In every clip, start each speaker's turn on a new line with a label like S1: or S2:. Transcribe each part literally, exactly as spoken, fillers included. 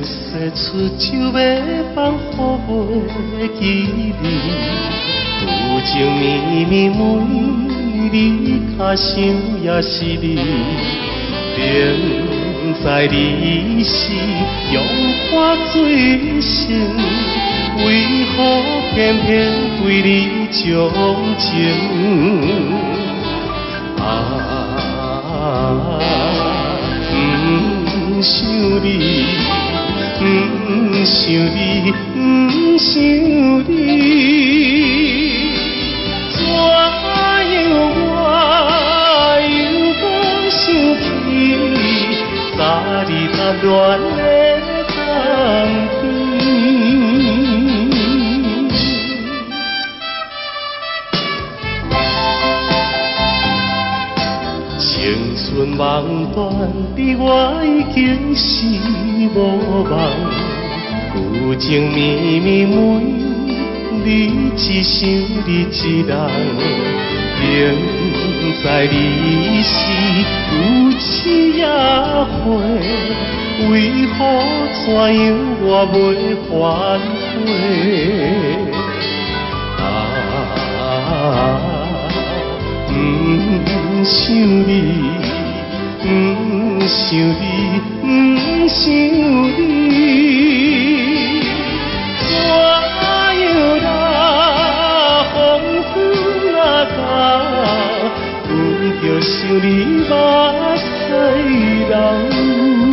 S1: 说出就要放予记你，有情绵绵每你较想也是你，明知你是用我最深，为何偏偏对你钟情？啊，不想你。 不想你，不想你，怎样我又无想起，早日踏乱的当天。青春梦断，你我已经是。 无望，有情绵绵每你一想你一人，明知你是有痴也悔，为何怎样我袂反悔？啊，不想你，不想你。 不想你，怎样那风雨那到，阮着想你目屎流。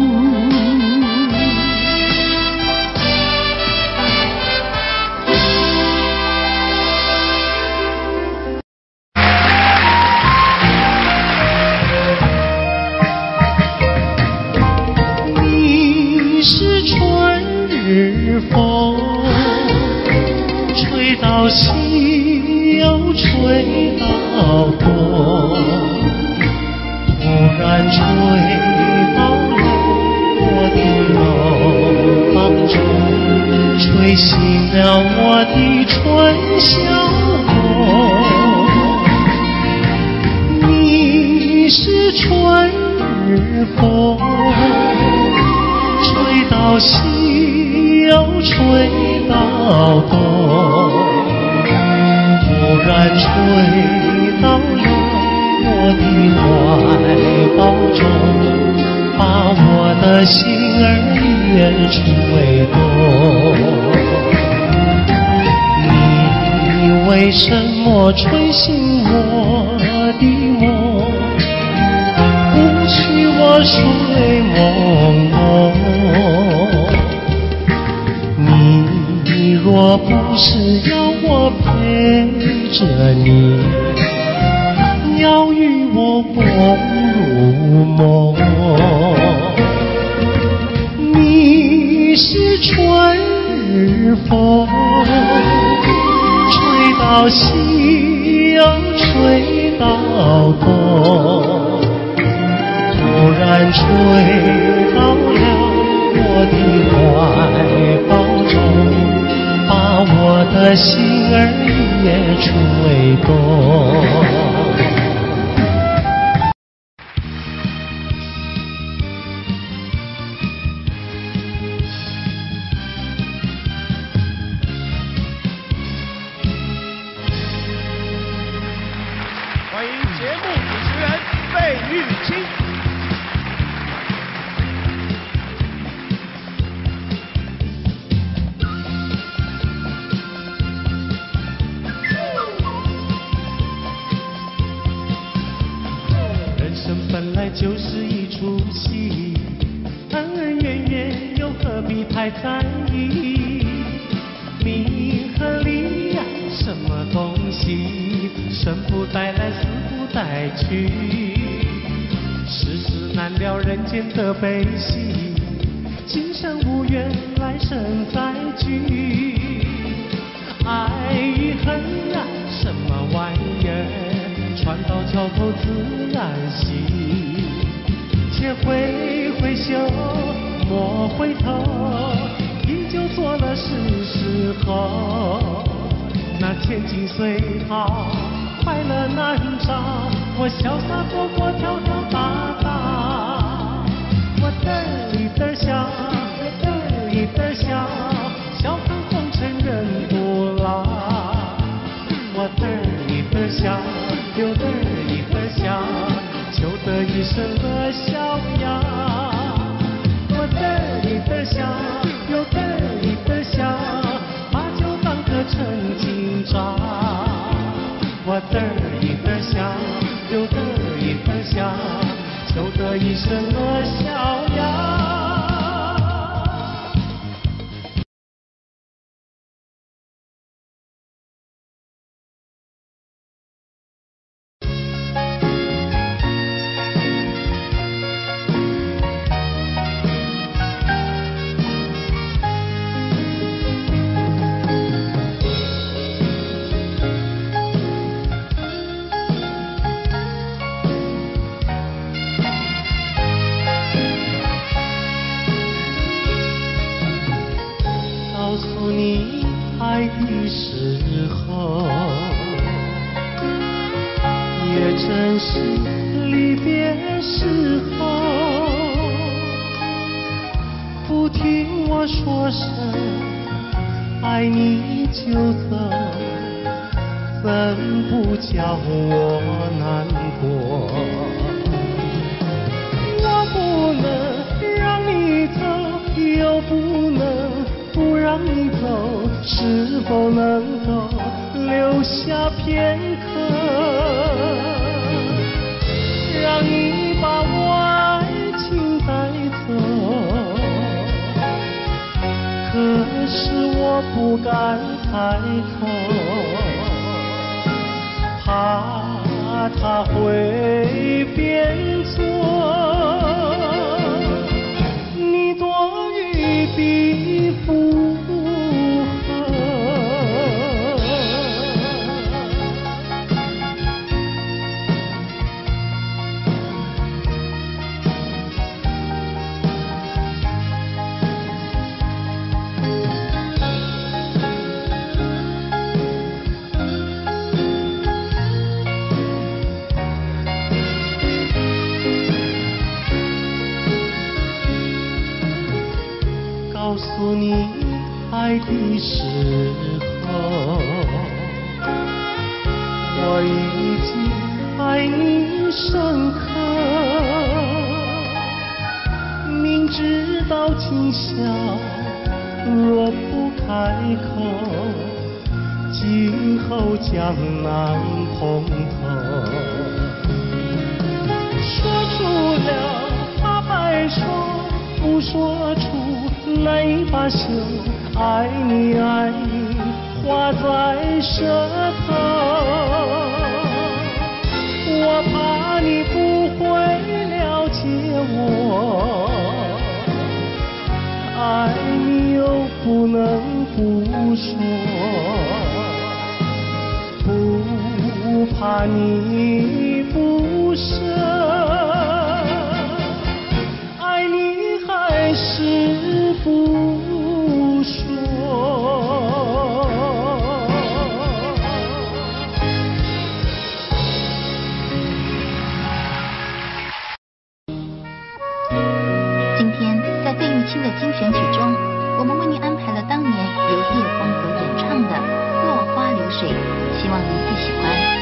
S1: 风吹到西又吹到东，突然吹到了我的楼房中，吹醒了我的春晓梦。你是春日风，吹到西。 又吹到东，突然吹到了我的怀抱中，把我的心儿也吹动。你为什么吹醒我的梦，不许我睡朦胧？ 若不是要我陪着你，要与我共入梦。你是春日风，吹到西又吹到东，突然吹到了我的怀抱中。 把我的心儿也吹动。
S2: 欢迎节目主持人费玉清。
S1: 本来就是一出戏，恩恩怨怨又何必太在意？名和利呀，什么东西？生不带来，死不带去。世事难料，人间的悲喜，今生无缘，来生再聚。爱与恨啊，什么玩意儿？船到桥头自然行。 且挥挥袖，莫回头，依旧做了是时候。那千金虽好，快乐难找。我潇洒活泼，跳跳打打，我嘚里嘚笑， 的笑，笑看红尘人不老。我得意的笑，又得意的笑，求得一生的逍遥。我得意的笑，又得意的笑，把酒当歌成今朝。我得意的笑，又得意的笑，求得一生的逍遥。告诉你爱的时候，也正是离别时候。不听我说声爱你就走，怎不叫我难过？我不能让你走，又不能不让你走，是否能够留下片刻，让你把我爱情带走？可是我不敢抬头，怕他会变作你多余的负荷。告诉你爱的时候，我已经爱你深刻。明知道今宵若不开口，今后将难碰头。说出了怕白首，不说出难以罢休，爱你爱你画在舌头。我怕你不会了解我，爱你又不能不说，不怕你不舍，爱你还是不说。
S3: 今天在费玉清的精选曲中，我们为您安排了当年由叶枫所演唱的《落花流水》，希望您会喜欢。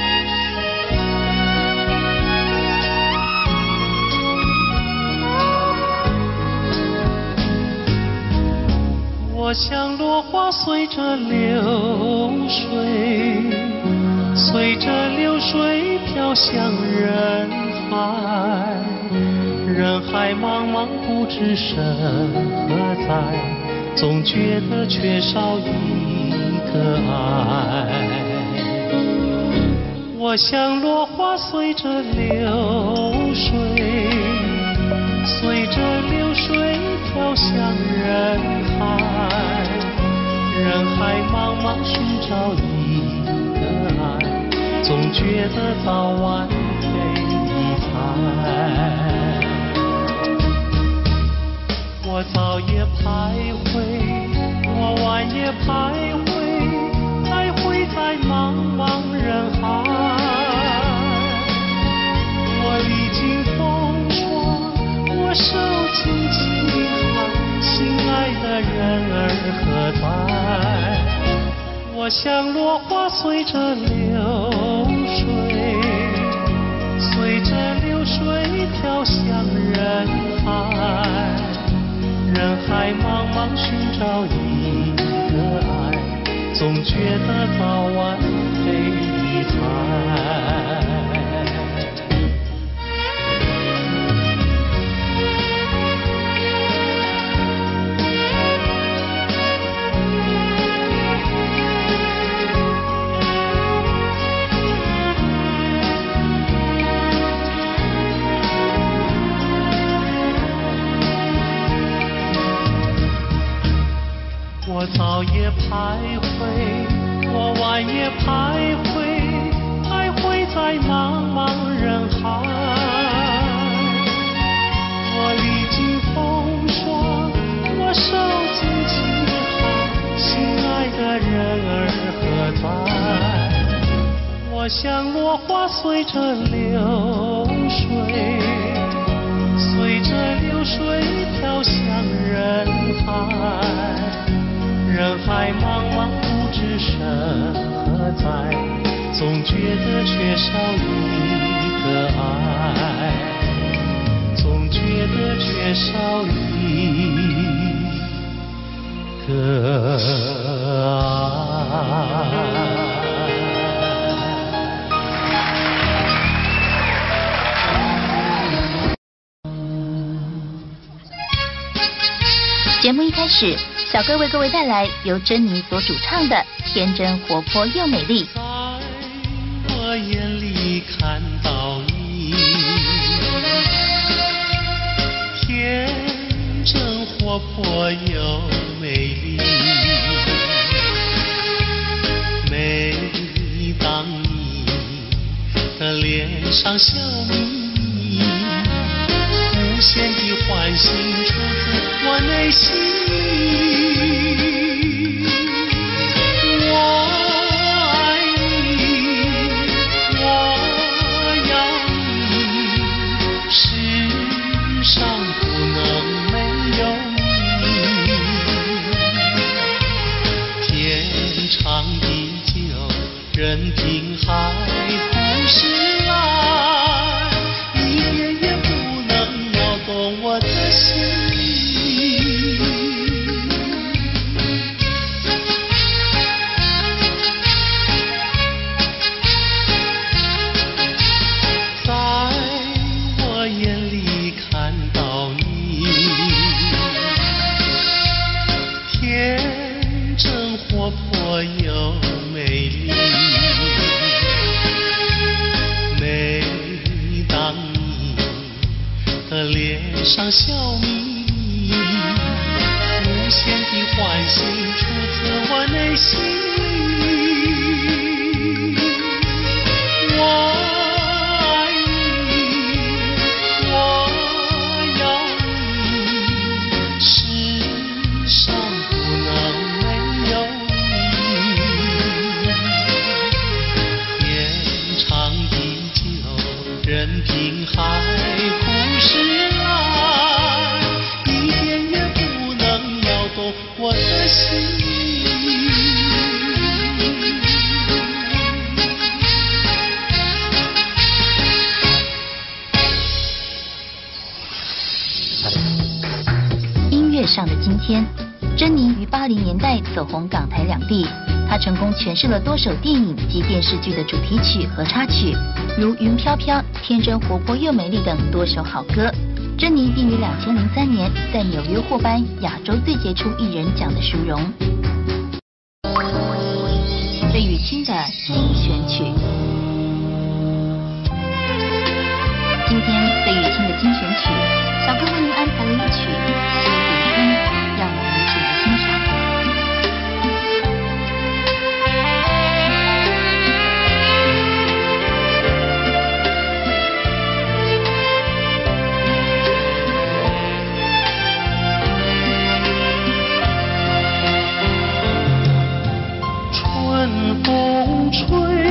S1: 我像落花随着流水，随着流水飘向人海，人海茫茫不知身何在，总觉得缺少一个爱。我像落花随着流水，随着流水飘向人海，人海茫茫寻找一个爱，总觉得早晚会离开。我早也徘徊，我晚也徘徊，徘徊在茫茫人海。我历经风霜，我受尽饥寒，心爱的人儿何在？我像落花随着流水，随着流水飘向人海，人海茫茫寻找一个爱，总觉得早晚非一猜。我早也徘徊，我晚也徘徊，徘徊在茫茫人海。我历经风霜，我受尽凄寒，心爱的人儿何在？我像落花随着流水，随着流水飘向人海。人海茫茫不知身何在，总觉得缺少一个爱，总觉得缺少一个爱。
S3: 节目一开始，小哥为各位带来由珍妮所主唱的《天真活泼又美丽》。
S1: 在我眼里看到你，天真活泼又美丽。每当你的脸上笑眯，无限的欢喜出自我内心。我爱你，我要你，世上不能没有你。天长地久，任凭海枯石烂，一点也不能摇动我的心。又美丽，每当你的脸上笑眯，无限的欢喜出自我内心。我爱你，我要你，世上不能没有任凭海枯石烂，一点也不能摇动我的心。
S3: 音乐上的今天，珍妮于八零年代走红港台两地。她成功诠释了多首电影及电视剧的主题曲和插曲，如《云飘飘》《天真活泼又美丽》等多首好歌。珍妮并于两千零三年在纽约获颁亚洲最杰出艺人奖的殊荣。费玉清的精选曲，今天费玉清的精选曲，小哥为您安排了一曲《西湖春》，让我们一起来欣赏。
S1: 春风吹，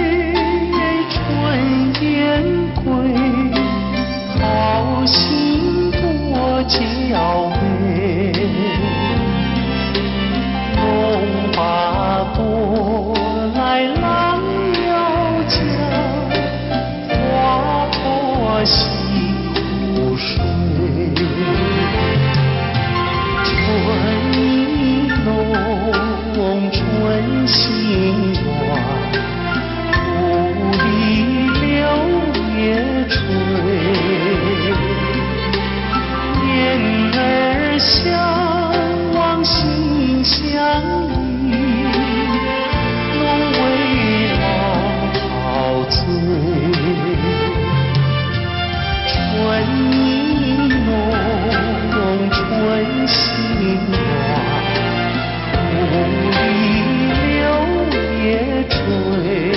S1: 春燕归，好心多娇媚。 心暖，故里柳叶垂，燕儿相望心相依，龙为郎陶醉。春意浓，春心暖，故里柳叶垂，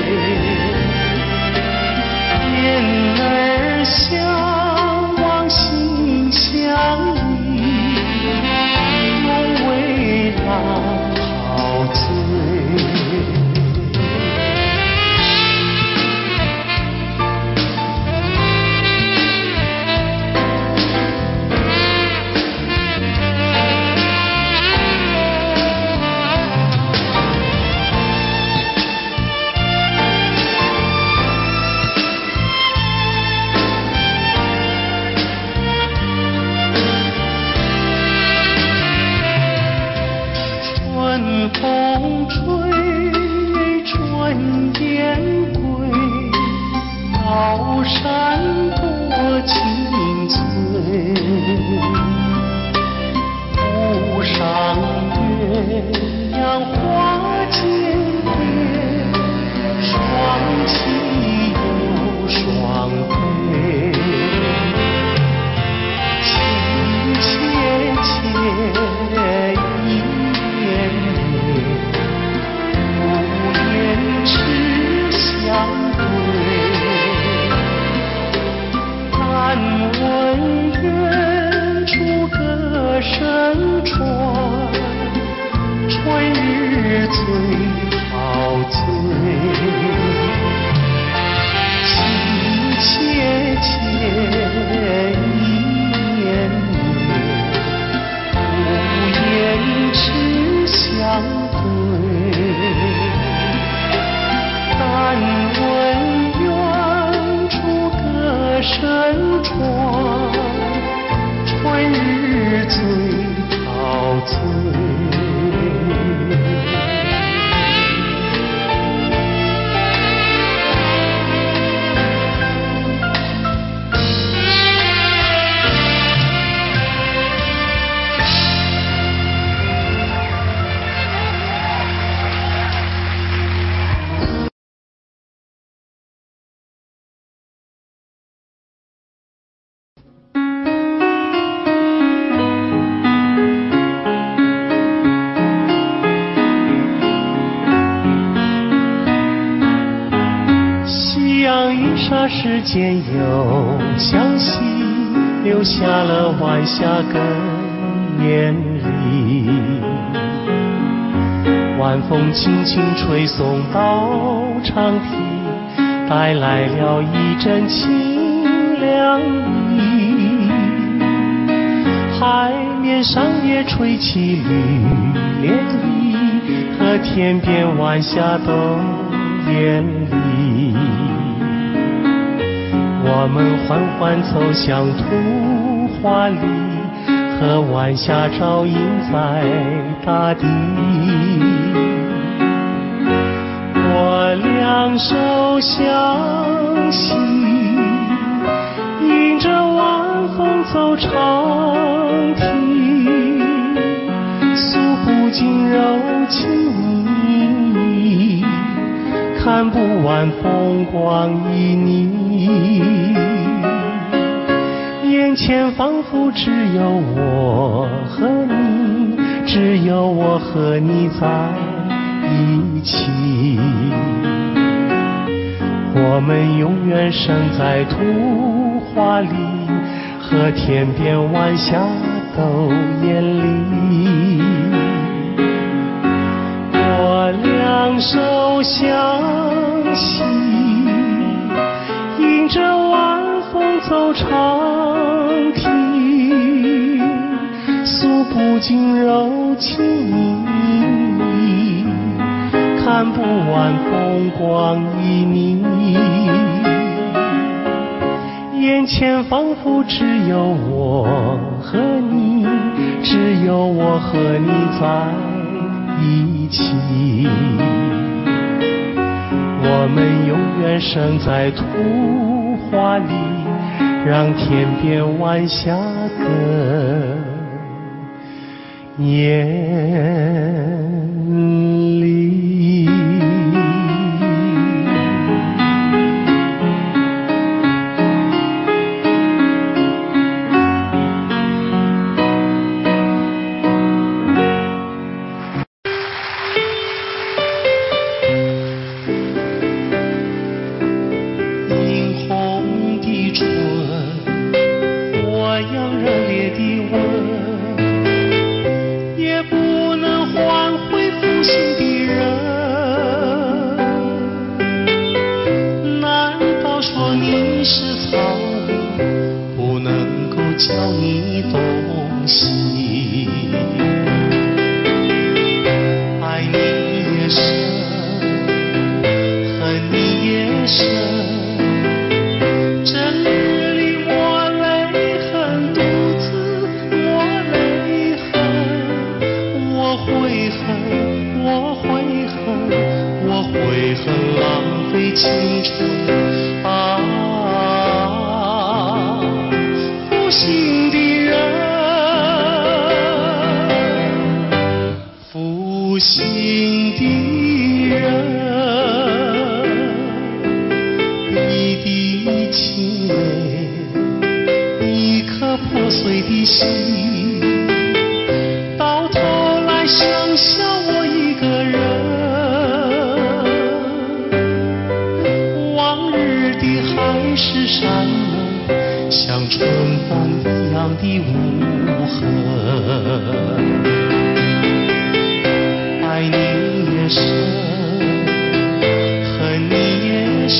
S1: 燕儿相望心相依，龙为郎陶醉。春风吹，春燕归，高山多青翠。湖上月阳花间蝶，双栖又双飞。情切切意绵绵，无言痴相对。但闻远处歌声传，春日最陶醉。情切切意绵绵，无言痴相对。但闻远处歌声传，春日最陶醉。霎时间又向西，留下了晚霞更艳丽。晚风轻轻吹送到长堤，带来了一阵清凉意。海面上也吹起绿涟漪，和天边晚霞都艳丽。我们缓缓走向图画里，和晚霞照映在大地。我两手相携，迎着晚风走长堤，诉不尽柔情蜜意，看不完风光旖旎。眼前仿佛只有我和你，只有我和你在一起。我们永远生在图画里，和天边晚霞都艳丽。我两手相携，迎着晚风走长堤，诉不尽柔情蜜意，看不完风光旖旎。眼前仿佛只有我和你，只有我和你在一起。我们永远生在图画里，让天边晚霞更艳丽。教你东西，爱你也深，恨你也深。这日里我泪痕独自，我泪痕，我悔恨，我悔恨，我悔恨浪费青春啊！负心的人，负心的人，一滴清泪，一颗破碎的心，到头来剩下我一个人。往日的海誓山盟，像春风一样的无痕，爱你也深，恨你也深，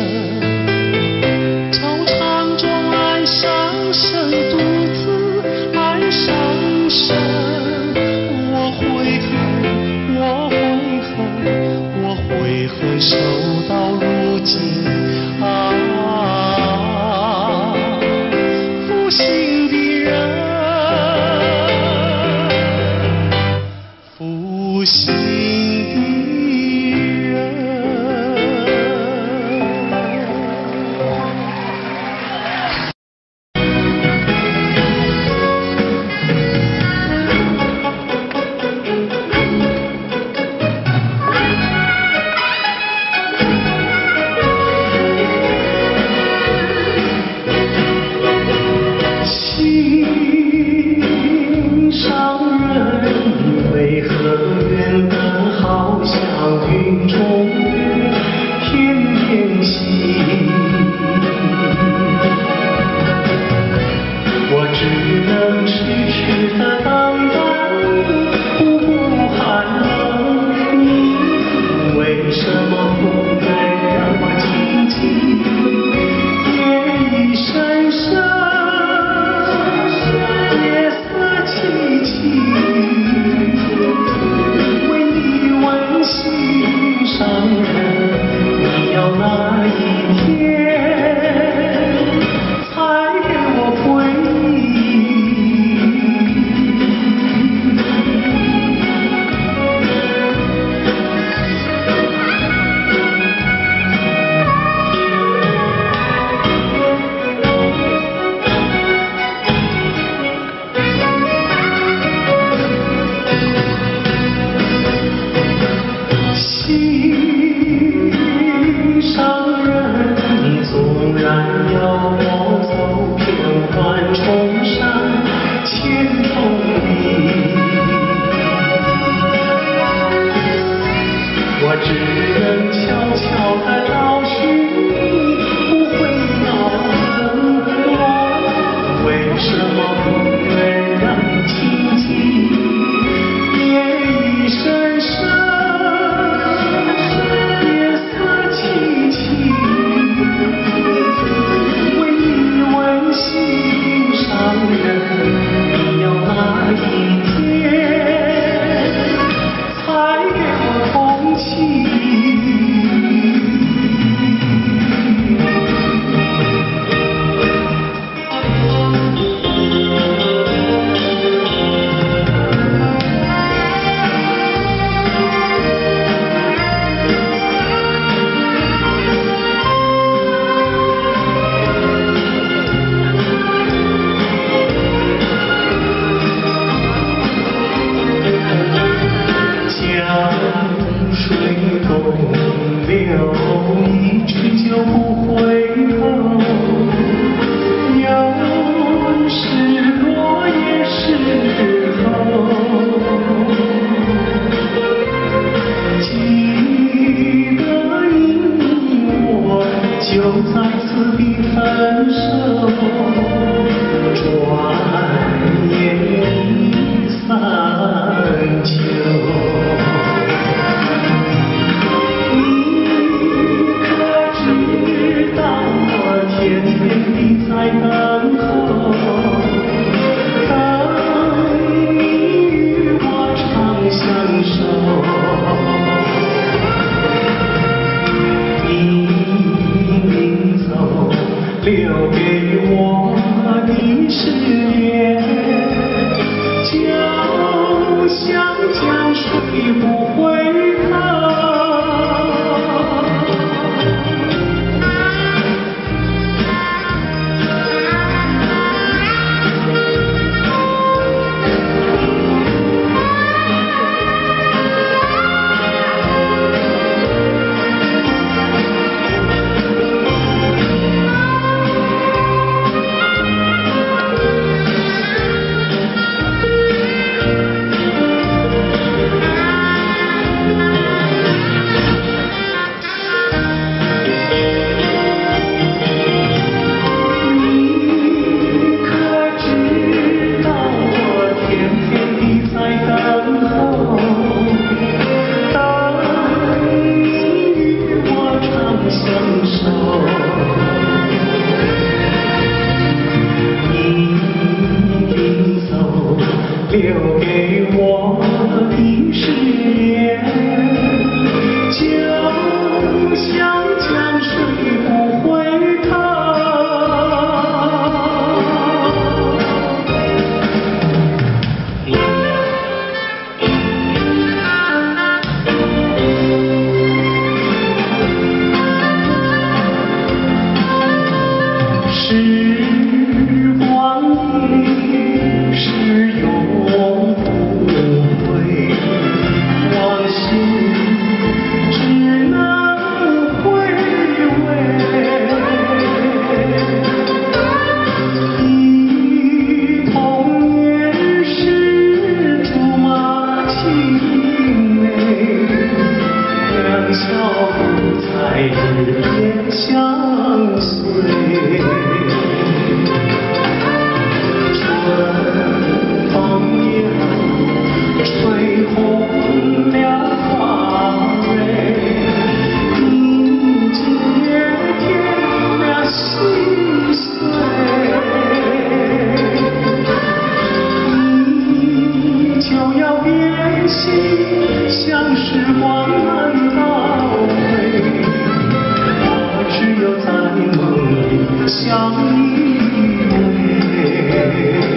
S1: 惆怅中暗伤神，独自暗伤神。我悔恨，我悔恨，我悔恨，守到如今啊。负心的人，负心的人。心上人为何愿等为我的誓言，就像江水不回头。时光一逝永不回，往事只能回味。忆童年时竹马青梅，两小无猜日夜相随。吹红了花蕊，你今夜添了心碎，你就要变心，像时光难倒回，我只有在梦里相依偎。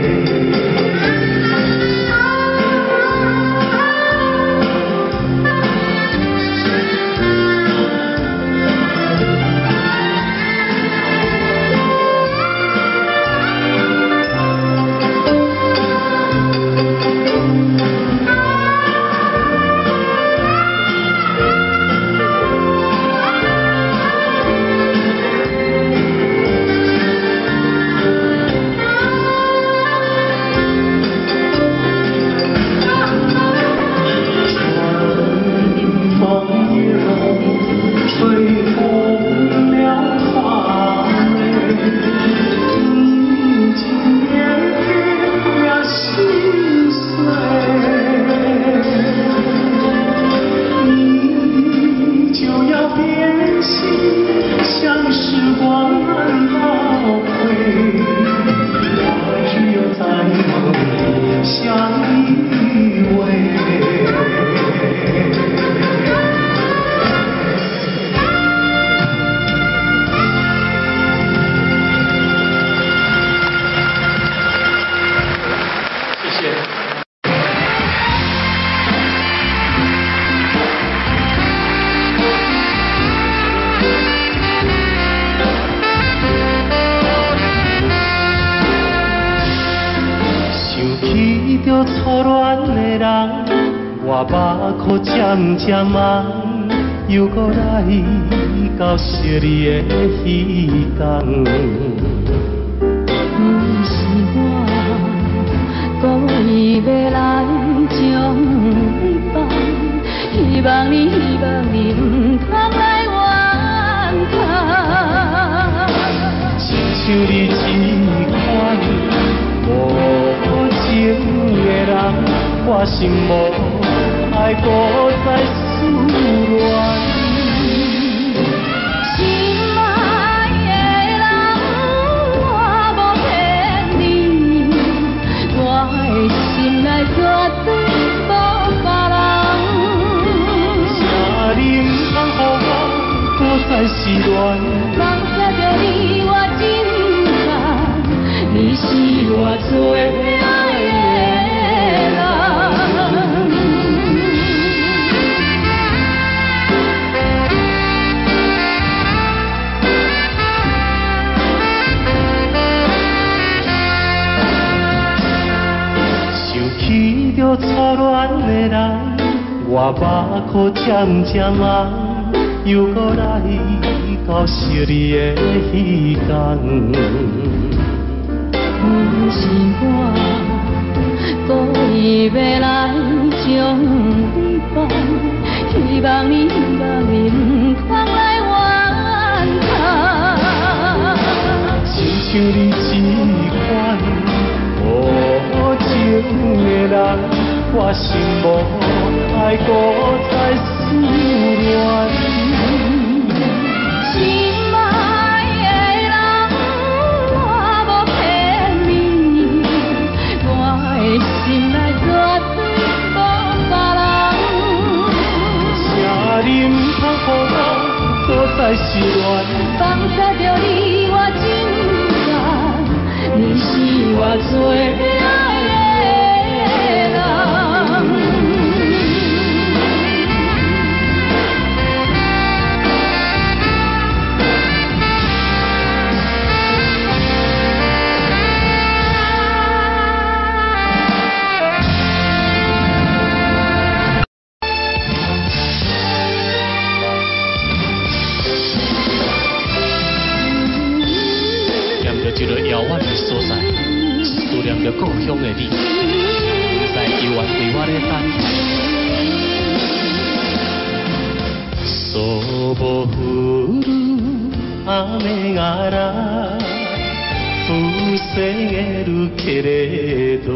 S1: 像时光难倒回，我只有在梦里相依偎。谢谢。起着初恋的人，我目眶渐渐红，又搁来到惜你的彼天。
S4: 不是我故意要来将你放，希望你希望你唔通来怨叹，
S1: 亲像你这款无情的人，我心无爱搁再思恋。
S4: 心爱的人，我无骗你，我的心内绝对无别人。
S1: 请你唔通予我搁再失恋。
S4: 放下着你，我真惨，你是我最爱的人。
S1: 想起着初恋的人，我目眶渐渐红，又搁来到惜你的彼天。
S4: 不是我故意要来将你放，希望你希望你唔通来怨叹。
S1: 亲像你这款无情的人，我心无爱搁再思恋。
S4: 心爱的人，我无骗你，我的心内绝
S1: 是恋。
S4: 放下着你我情感，你是我最爱的人。
S1: 一个遥远的所在，思念着故乡的你，在幽暗为我咧等待。そぼ降る雨がら防げるけれど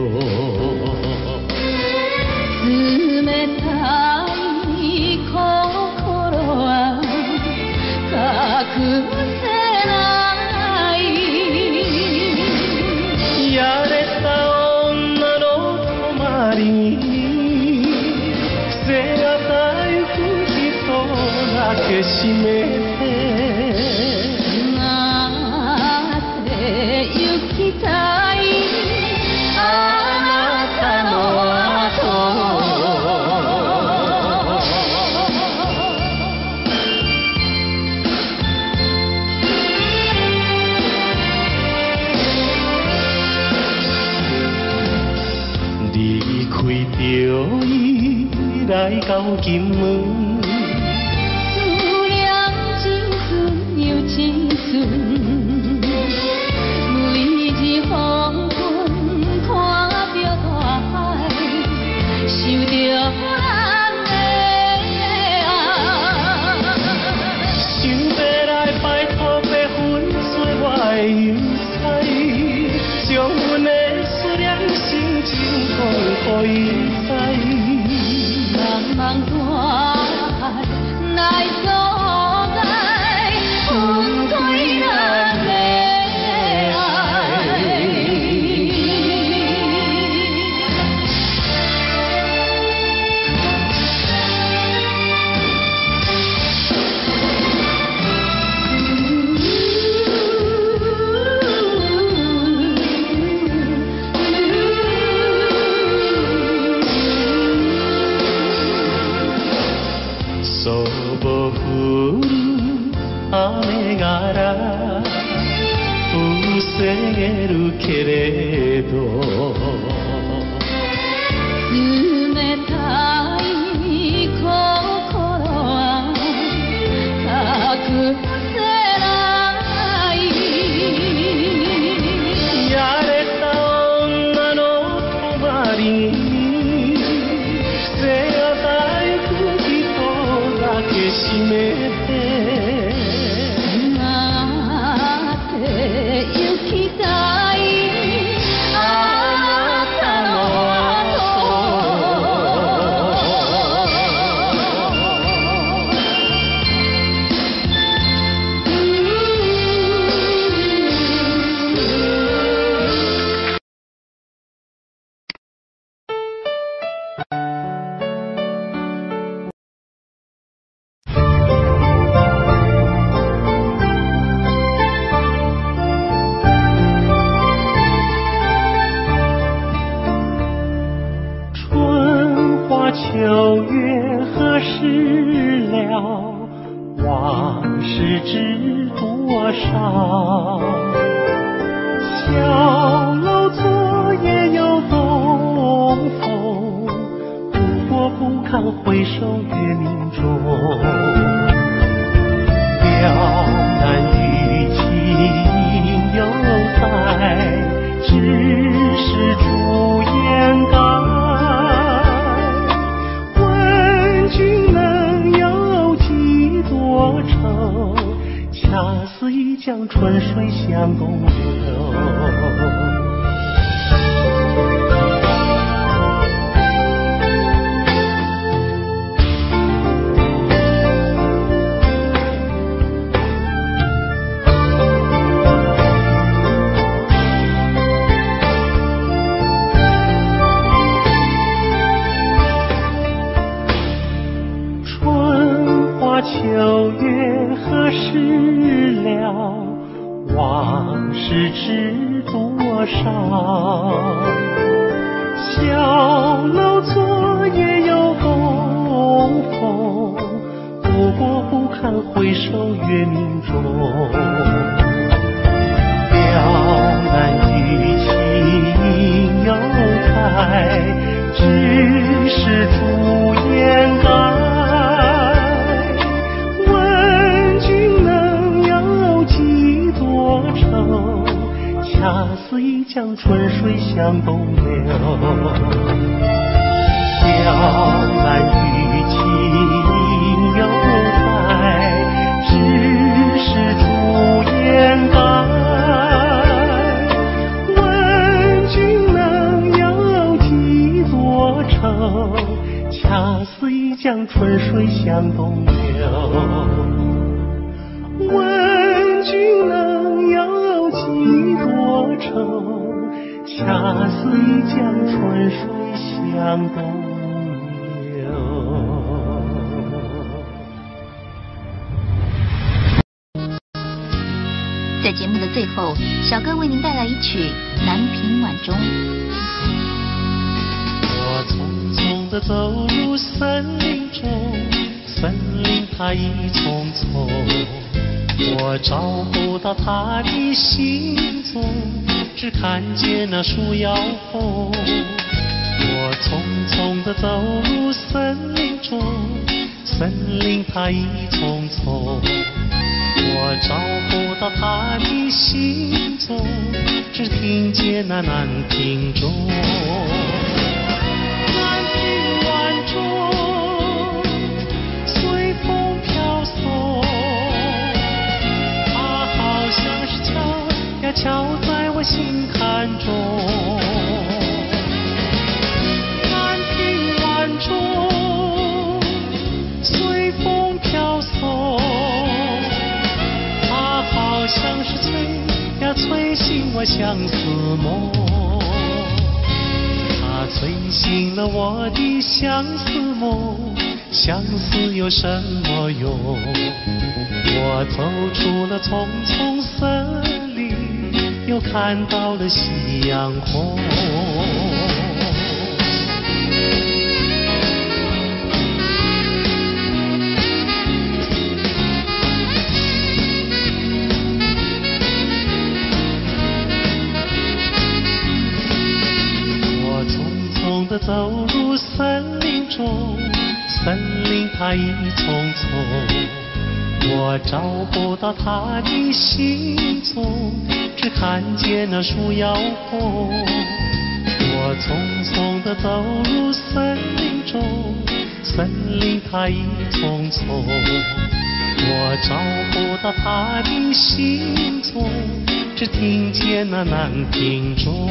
S4: 冷たい心は隠せない
S1: やれた女の泊まりに背がたゆく人だけ閉めて
S4: なって行きたいあなたの後
S1: 就依来到金门，
S4: 思念真纯又真纯，每日黄昏看着大海，想着咱的爱，
S1: 想要来摆脱白粉碎我的忧愁，将阮的思念心情讲予伊。
S4: 茫茫大海来阻碍，分开咱的爱。
S1: 雨がら防げるけれど
S4: 冷たい心は隠せない
S1: やれた女の泊まりに背がたゆく人だけ閉めて
S4: 行きたいあなたの
S1: 秋月何时了？往事知多少？小楼昨夜又东风，不过不堪回首月明中。了难余情犹在，只是朱颜改。君能有几多愁？恰似一江春水向东流。秋月何时是知多少。小楼昨夜有东风，不过不堪回首月明中。了难与情有开，只是朱颜改。问君能有几多愁？恰似一江春水向东流。了难与情有开，只是朱颜改。恰似一江春水向东流。问君能有几多愁？恰似一江春水向东流。
S3: 在节目的最后，小哥为您带来一曲《南屏晚钟》。
S1: 我匆匆地走入森林中，森林它一丛丛，我找不到它的行踪，只看见那树摇红。我匆匆地走入森林中，森林它一丛丛，我找不到它的行踪，只听见那南屏钟。随风飘送，它好像是敲呀敲在我心坎中。南屏晚钟，随风飘送，它好像是催呀催醒我相思梦。它催醒了我的相思梦，相思有什么用？我走出了丛丛森林，又看到了夕阳红。我匆匆地走入森林中，森林它一丛丛，我找不到它的行踪，只看见那树摇红。我匆匆地走入森林中，森林它一丛丛，我找不到它的行踪，只听见那南屏钟。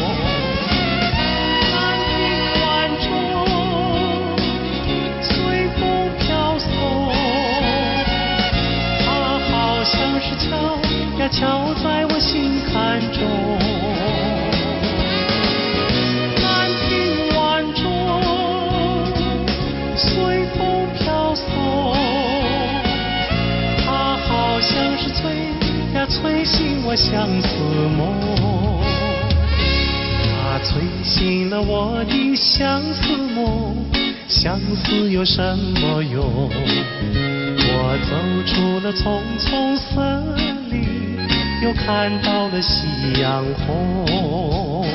S1: 像是敲呀敲在我心坎中。南屏晚钟，随风飘送，它好像是催呀催醒我相思梦。它催醒了我的相思梦，相思有什么用？我走出了丛丛森林，又看到了夕阳红。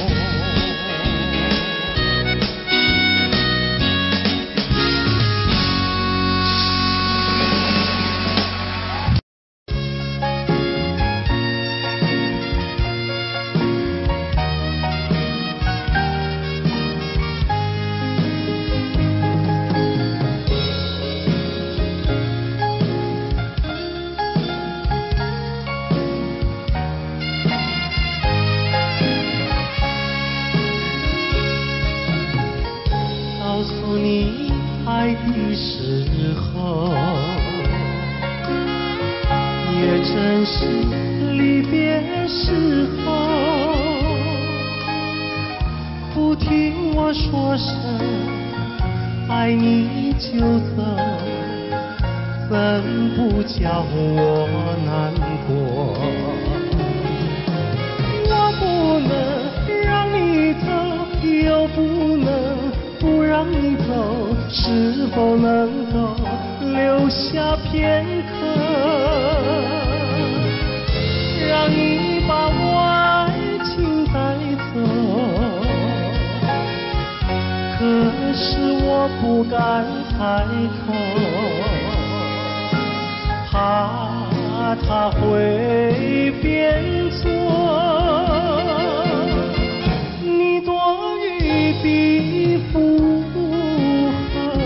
S1: 告诉你爱的时候，也正是离别时候。不听我说声爱你就走，怎不叫我难过？ 又不能不让你走，是否能够留下片刻，让你把我爱情带走？可是我不敢开口，怕他会变错。你多余的附和，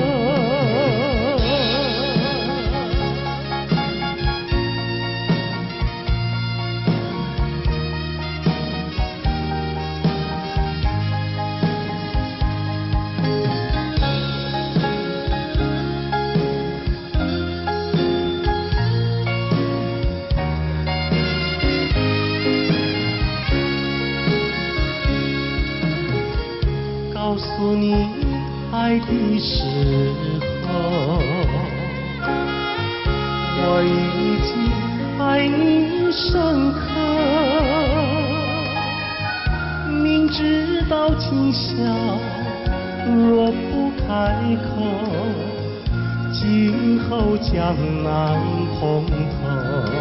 S1: 告诉你爱的时候，我已经爱你深刻。明知道今宵若不开口，今后将难碰头。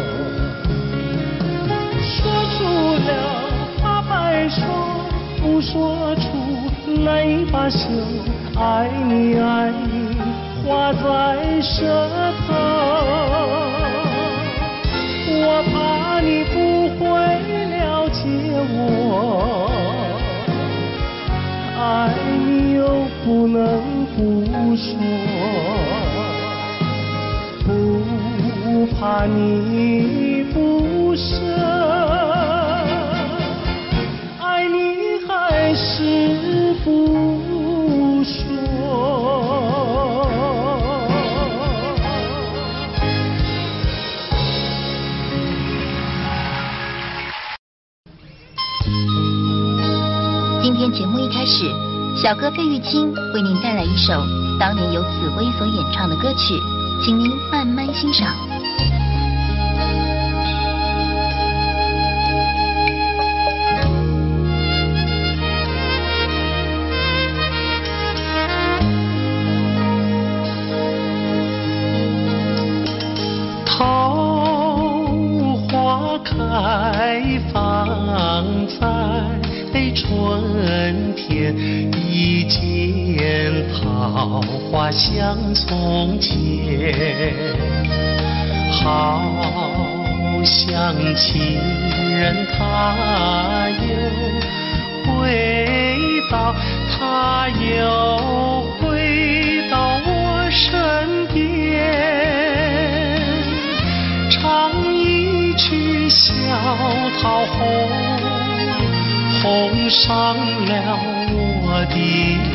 S1: 说出了怕白说，不说出难以罢休，爱你爱你画在舌头，我怕你不会了解我，爱你又不能不说，不怕你不舍，爱你还是不说。
S3: 今天节目一开始，小哥费玉清为您带来一首当年由紫薇所演唱的歌曲，请您慢慢欣赏。
S1: 桃花开放在春天，一见桃花像从前，好像情人他又回到，他又回到我身边，唱一曲小桃红，红上了我的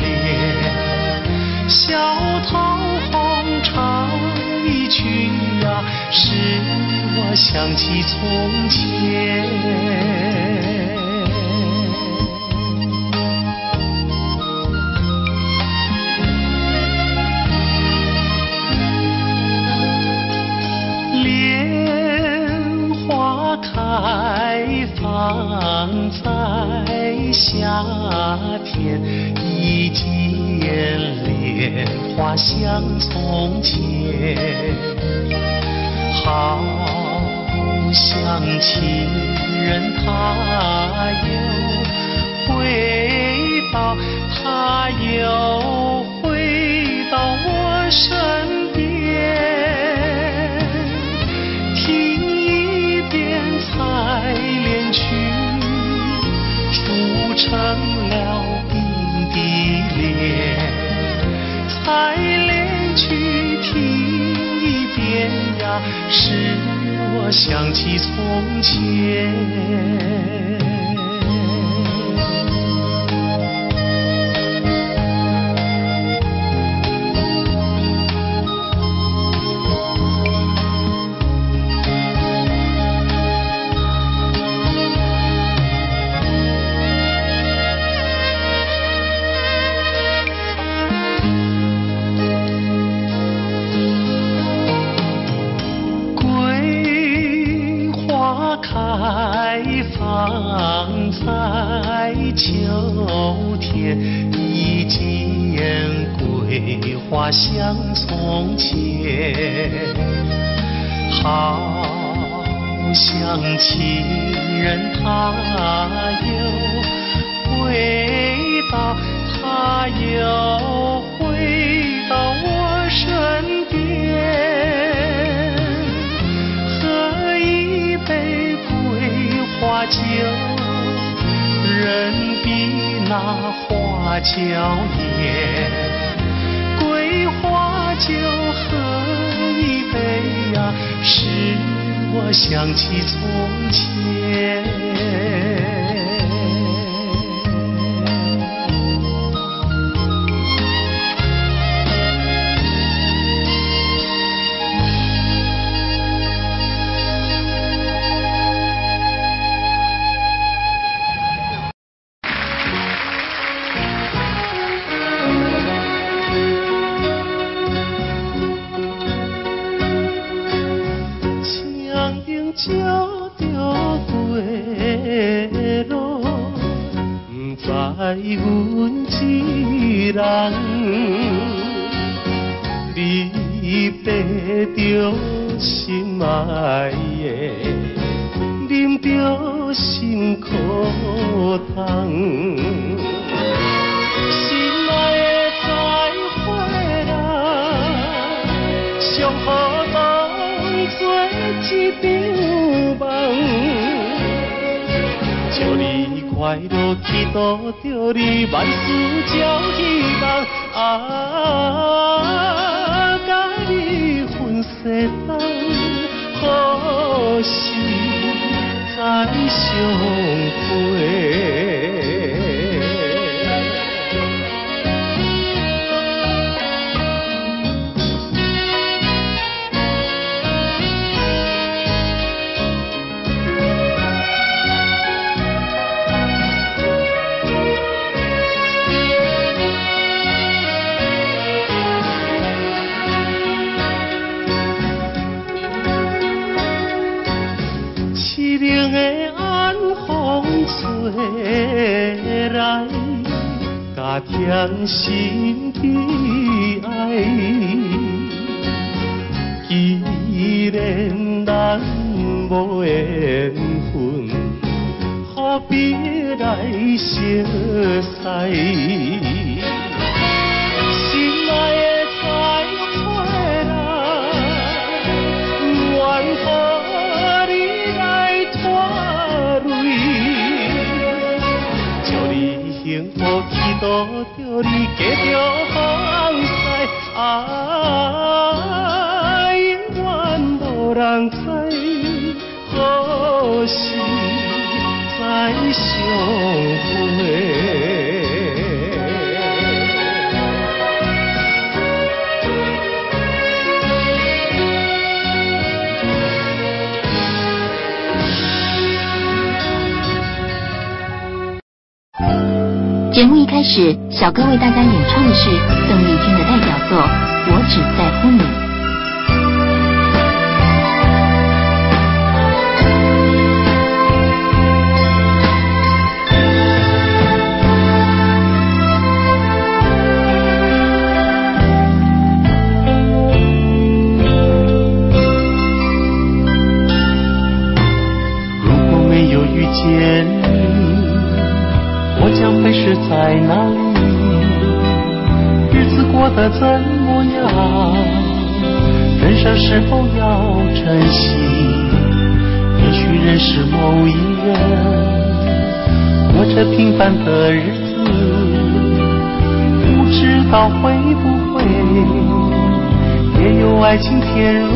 S1: 脸，小桃红唱一曲呀，使我想起从前。莲花开放在夏天，一见莲花像从前，好像情人他又回到，他又回到我身边，听一遍采莲曲，筑成了冰的莲，采莲曲听一遍呀，使我想起从前。开放在秋天， 桂花像从前，好像情人他又回到，他又回到我身边，喝一杯桂花酒，人比那花娇艳，桂花酒喝一杯呀，使我想起从前。鸟着归路，不知阮一人，你爬着心爱的，啉着心苦汤。心爱的再回来，上好当作一场梦。祝你快乐，祈祷着你万事照希望。啊，甲你分世东，何时再相会？凄凉的晚风吹来，加添心悲哀。既然咱无缘分，何必来相识？心爱的再回来，愿和你来拖累。祝你幸福，祈祷着你继续放肆。啊，永远无人知何时再相会。
S3: 节目一开始，小哥为大家演唱的是邓丽君的代表作《我只在乎你》。
S1: 如果没有遇见你，我将会是在哪里？日子过得怎么样？人生是否要珍惜？也许认识某一人，过着平凡的日子，不知道会不会也有爱情甜如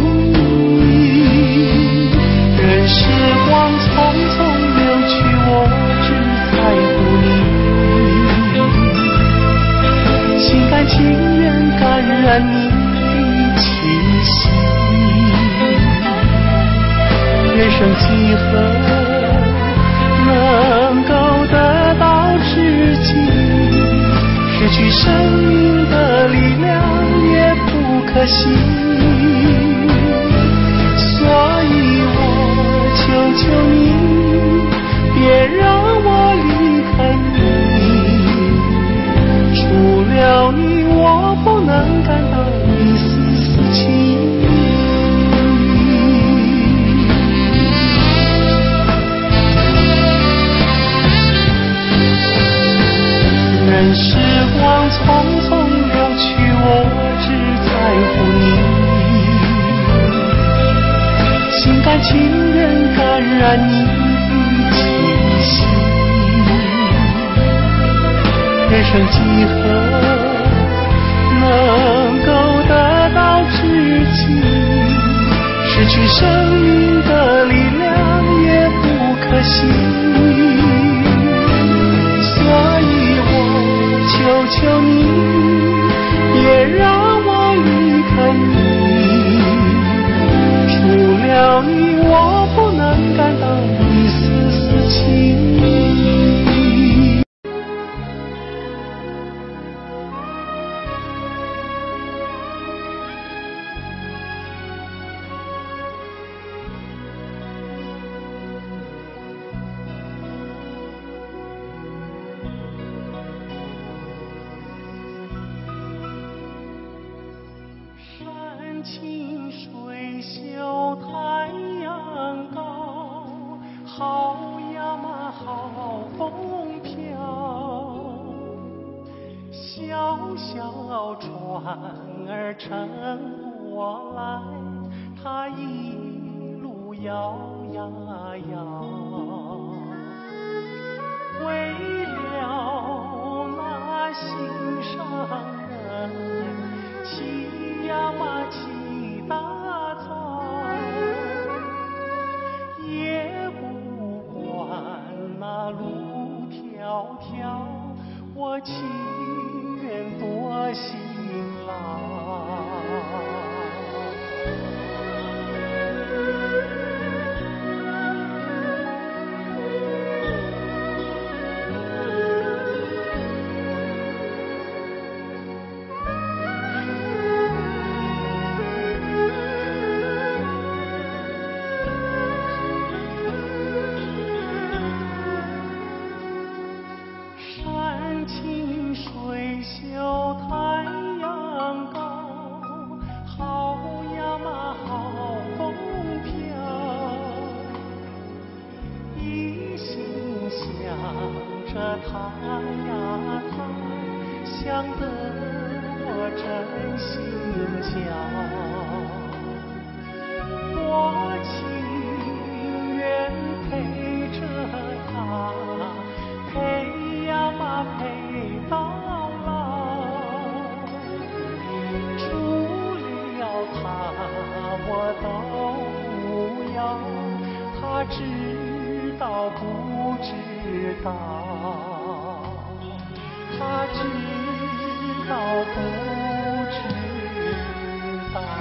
S1: 蜜。任时光匆匆流去，我只在乎你，心甘情愿感染你的气息。人生几何能够得到知己？失去生命的力量也不可惜。所以我求求你，别让我离开你，除了你我不能然你的气息。人生几何能够得到知己？失去生命的力量也不可惜。所以我求求你，别让我离开你。除了你，我不能感到一丝丝情意。山清水秀太阳高，好呀嘛好风飘。小小船儿乘过来，它一路摇呀摇。为了那心上人，骑呀嘛骑大草，也不管那路迢迢，我情愿多辛劳。山清水秀太阳高，好呀嘛好风飘。一心想着他呀他，想得我真心焦。我情愿陪着他，陪呀嘛陪到老。除了他我都不要，他知道不知道？他知道不知道？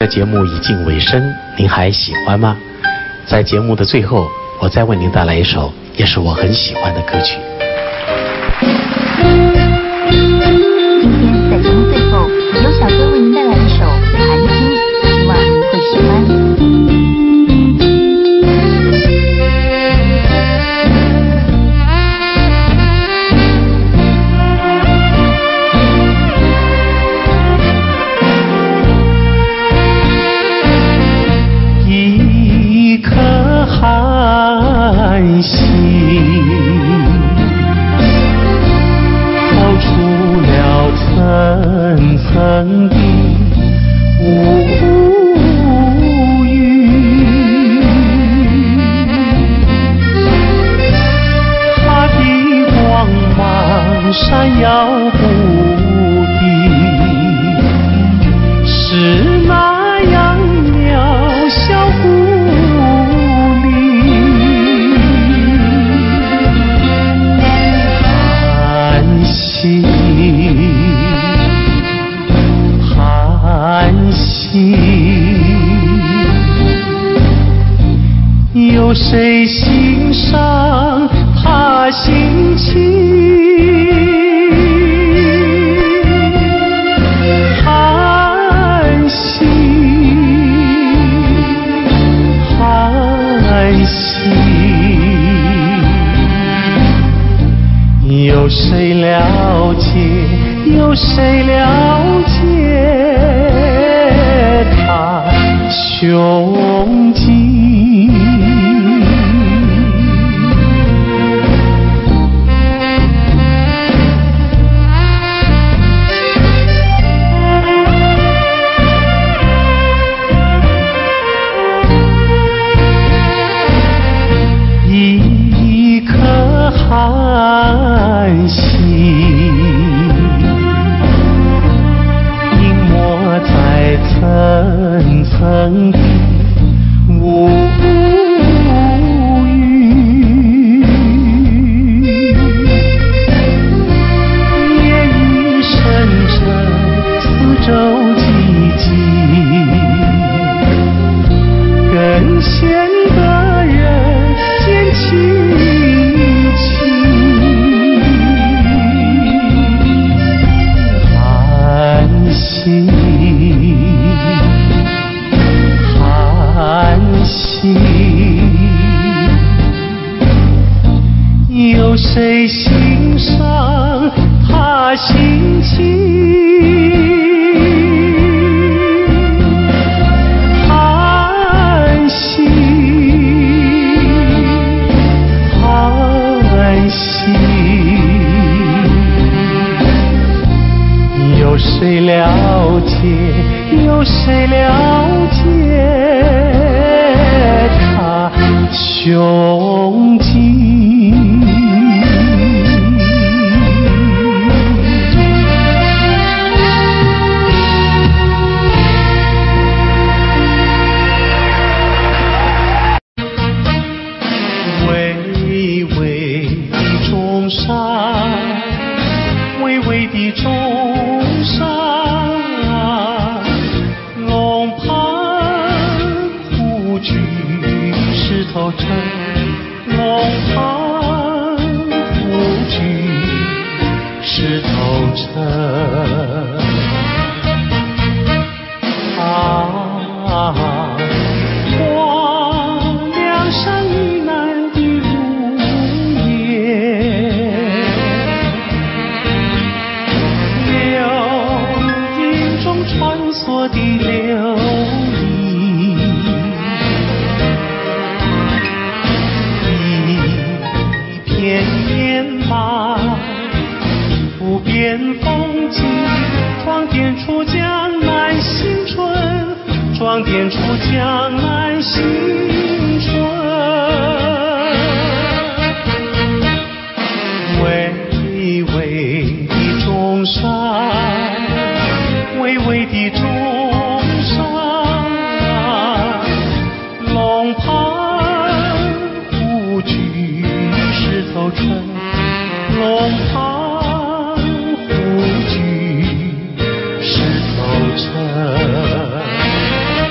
S1: 的节目已近尾声，您还喜欢吗？在节目的最后，我再为您带来一首也是我很喜欢的歌曲。
S3: 今天在节目最后，由小哥为您带来一首《寒经》，希望您会喜欢。
S1: 一颗寒心透出了层层的乌云，它的光芒闪耀不定，是那样渺小孤立。寒心，寒心，有谁欣赏他心情？寒心，寒心，有谁了解？有谁了解他胸襟？一颗寒心隐没在层层的乌云，夜雨深沉，四周寂静，更显得人间凄清。寒心，寒心，有谁欣赏他心情？寒心，寒心，有谁了解？有谁了解他胸襟？巍巍的中山，巍巍的中山，龙盘虎踞石头城，龙盘虎踞石头城。啊，黄梁山以南的如烟，流影中穿梭的流萤，一片烟马，不变风景，装点出江南新春，装点出江南新春。巍巍的中山，巍巍的中山，龙盘虎踞石头城，龙盘虎踞石头城。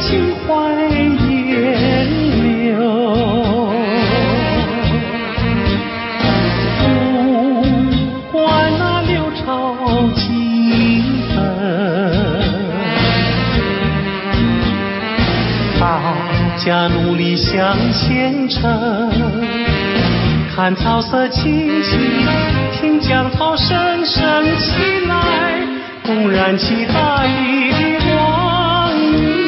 S1: 心怀烟柳。不管那六朝几分，大家努力向前程。看草色青青，听江涛声声起来，公燃起大地的光明。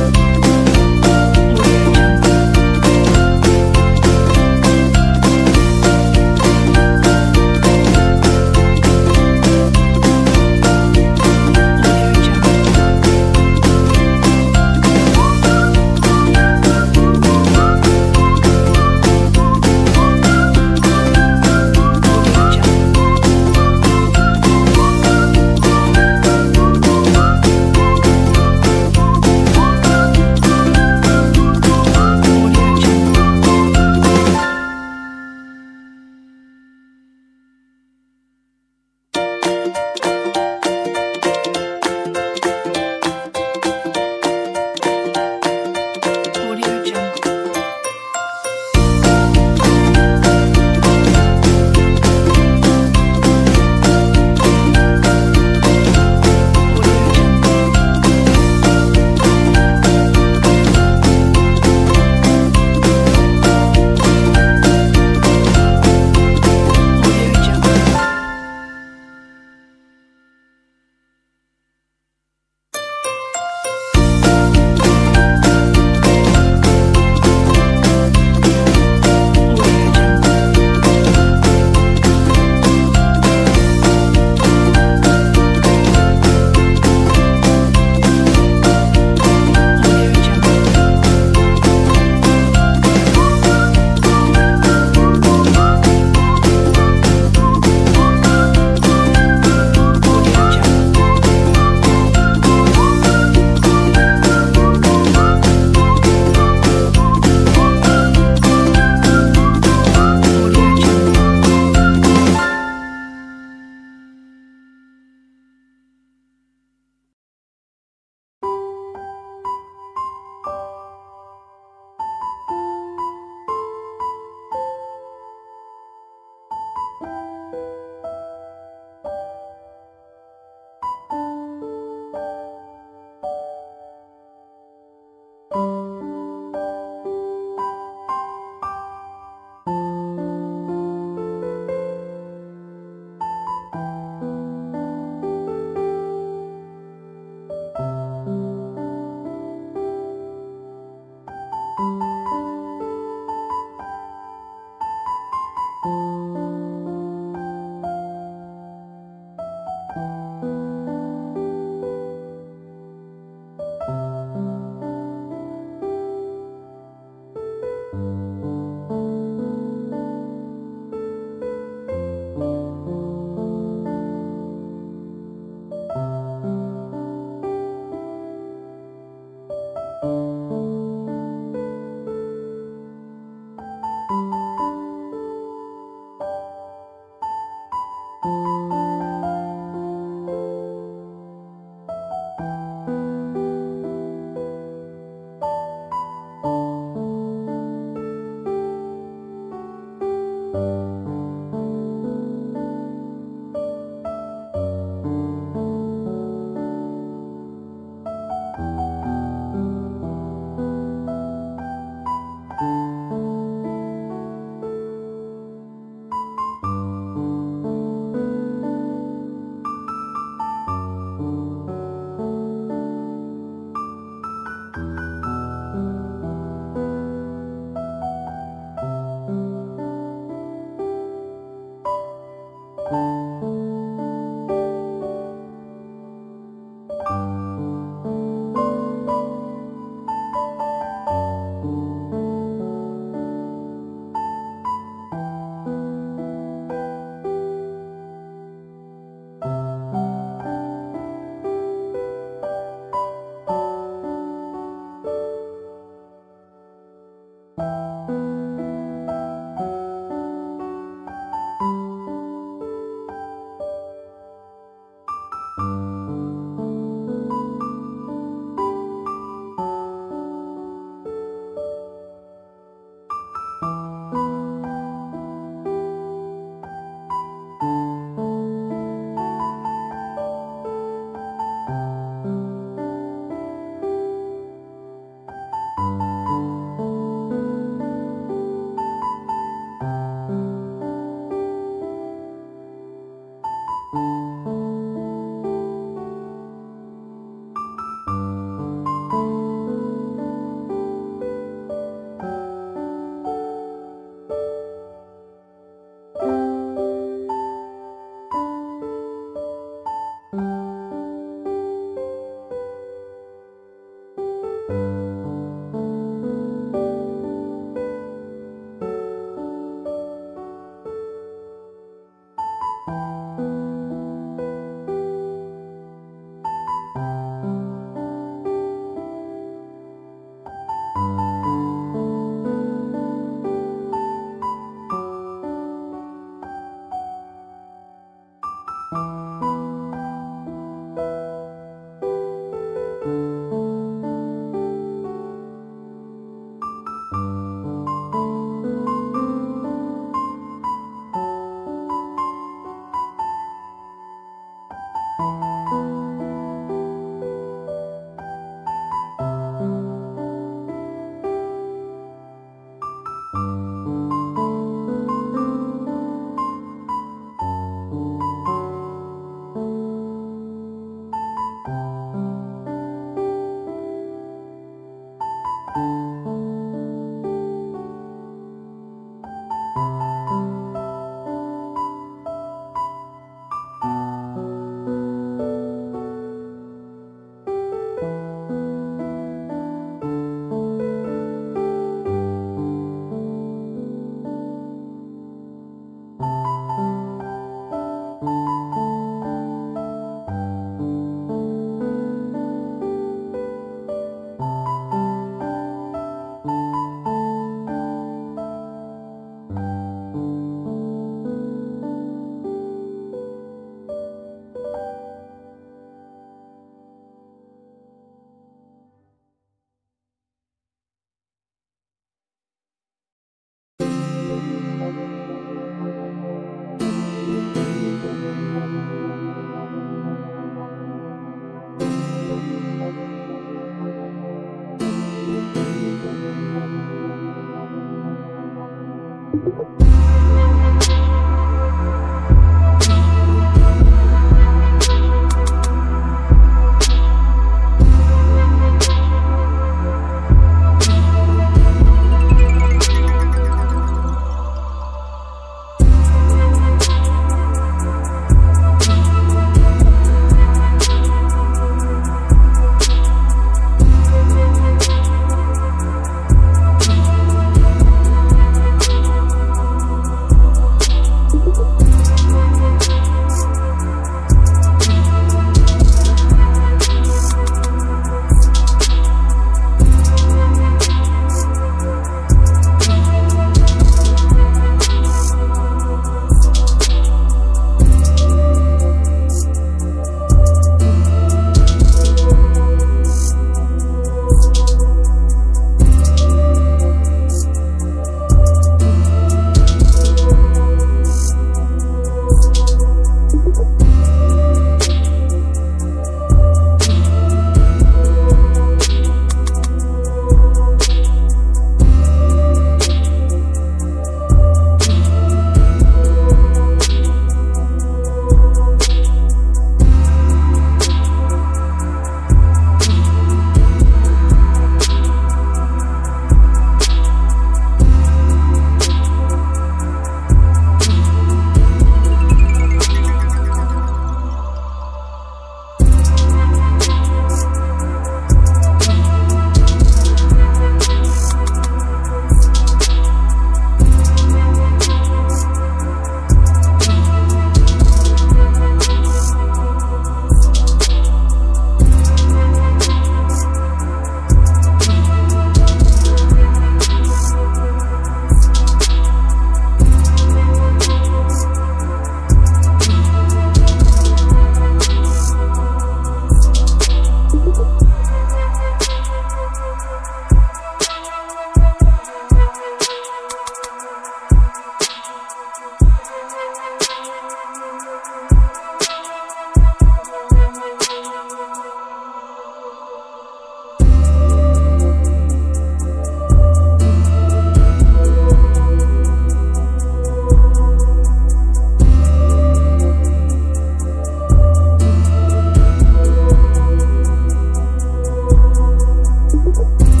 S4: 你。